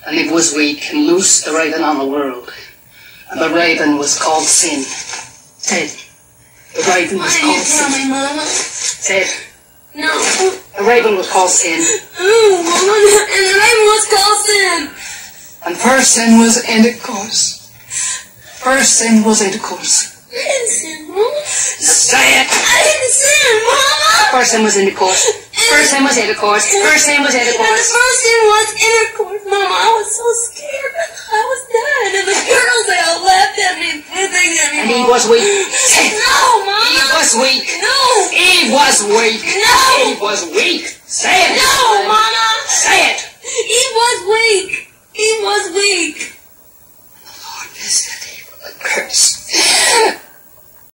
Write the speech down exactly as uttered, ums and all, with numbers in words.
and it was weak, and loosed the raven on the world. And the raven was called Sin. Ted, the raven was called Sin. Why didn't you tell me, Mama? Ted. No. The raven was called Sin. Oh, Mama, and the raven was called Sin. And first sin was intercourse. First sin was intercourse. I didn't sin, Mama. Say it! I didn't sin, Mama! First sin was intercourse. First sin was intercourse. First sin was And the intercourse. first sin was intercourse, Mama. I was so scared. I was dead. And the girls, they all laughed at me. Everything at me, And he Mama. was weak. Say it. No, Mama. He was weak. No. He was weak. No. He was weak. Say it. No, Mama. Say it. He was weak. He was weak. The Lord visited him with a curse.